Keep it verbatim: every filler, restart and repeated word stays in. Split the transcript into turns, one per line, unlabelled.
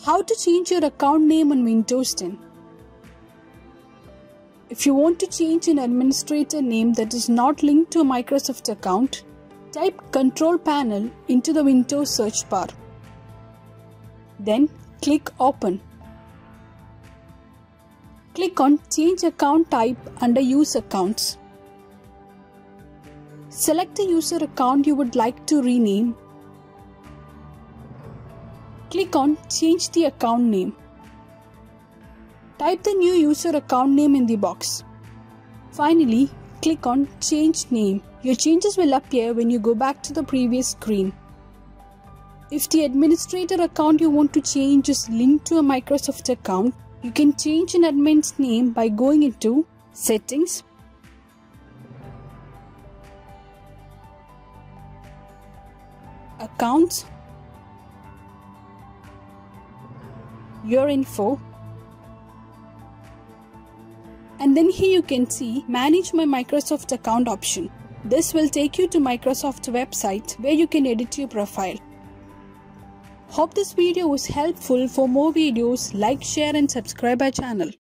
How to change your account name on Windows ten. If you want to change an administrator name that is not linked to a Microsoft account, type Control Panel into the Windows search bar. Then click Open. Click on Change Account Type under Use Accounts. Select the user account you would like to rename. Click on Change the account name. Type the new user account name in the box. Finally, click on Change Name. Your changes will appear when you go back to the previous screen. If the administrator account you want to change is linked to a Microsoft account, you can change an admin's name by going into Settings, Accounts, Your Info, and then here you can see Manage My Microsoft Account option. This will take you to Microsoft's website where you can edit your profile. Hope this video was helpful. For more videos, like, share and subscribe our channel.